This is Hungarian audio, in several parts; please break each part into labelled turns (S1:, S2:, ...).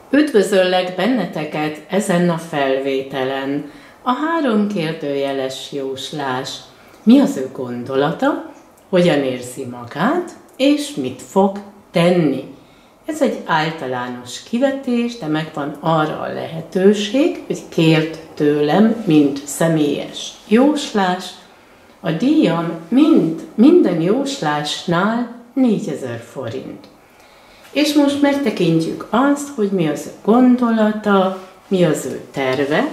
S1: Üdvözöllek benneteket ezen a felvételen. A 3 kérdőjeles jóslás. Mi az ő gondolata, hogyan érzi magát, és mit fog tenni. Ez egy általános kivetés, de megvan arra a lehetőség, hogy kérd tőlem, mint személyes jóslás. A díjam minden jóslásnál 4000 forint. És most megtekintjük azt, hogy mi az ő gondolata, mi az ő terve.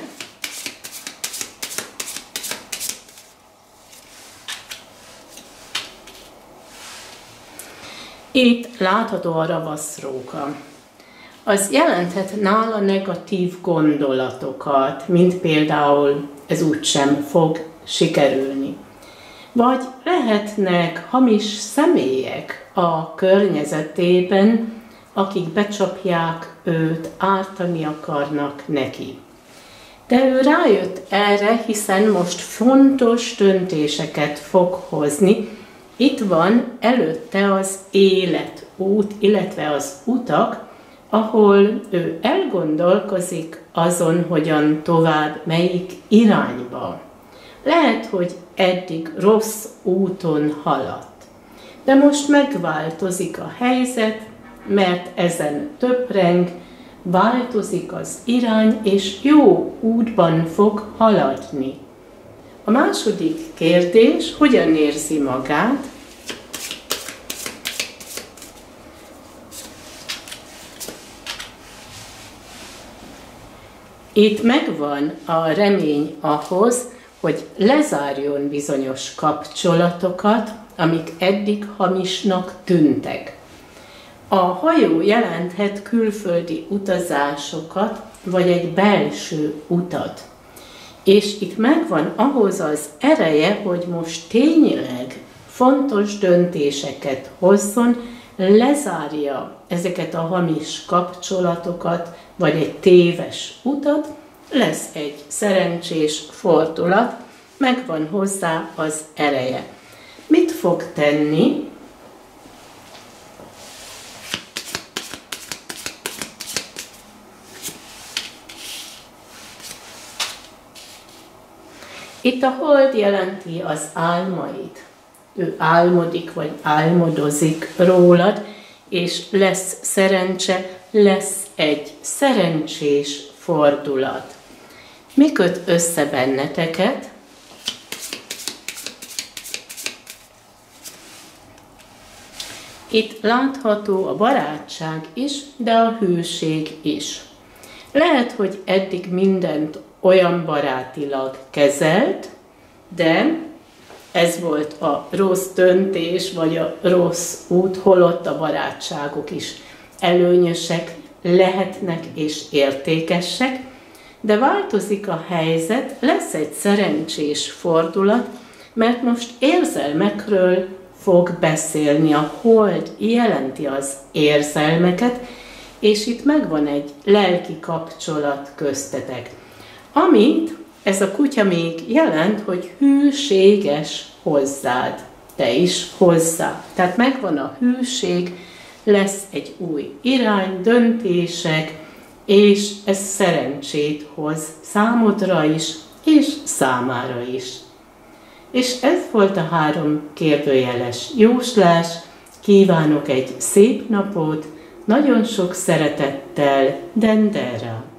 S1: Itt látható a ravaszróka. Az jelenthet nála negatív gondolatokat, mint például ez úgysem fog sikerülni. Vagy lehetnek hamis személyek a környezetében, akik becsapják őt, ártani akarnak neki. De ő rájött erre, hiszen most fontos döntéseket fog hozni. Itt van előtte az életút, illetve az utak, ahol ő elgondolkozik azon, hogyan tovább, melyik irányba. Lehet, hogy eddig rossz úton haladt. De most megváltozik a helyzet, mert ezen töpreng, változik az irány, és jó útban fog haladni. A második kérdés, hogyan érzi magát? Itt megvan a remény ahhoz, hogy lezárjon bizonyos kapcsolatokat, amik eddig hamisnak tűntek. A hajó jelenthet külföldi utazásokat, vagy egy belső utat. És itt megvan ahhoz az ereje, hogy most tényleg fontos döntéseket hozzon, lezárja ezeket a hamis kapcsolatokat, vagy egy téves utat, lesz egy szerencsés fordulat, megvan hozzá az ereje. Mit fog tenni? Itt a hold jelenti az álmait. Ő álmodik, vagy álmodozik rólad, és lesz szerencse, lesz egy szerencsés fordulat. Mi köt össze benneteket? Itt látható a barátság is, de a hűség is. Lehet, hogy eddig mindent olyan barátilag kezelt, de ez volt a rossz döntés, vagy a rossz út, holott a barátságok is előnyösek lehetnek és értékesek, de változik a helyzet, lesz egy szerencsés fordulat, mert most érzelmekről fog beszélni. A hold jelenti az érzelmeket, és itt megvan egy lelki kapcsolat köztetek. Amit ez a kutya még jelent, hogy hűséges hozzád, te is hozzá. Tehát megvan a hűség, lesz egy új irány, döntések, és ez szerencsét hoz számodra is, és számára is. És ez volt a 3 kérdőjeles jóslás. Kívánok egy szép napot, nagyon sok szeretettel, Dendera!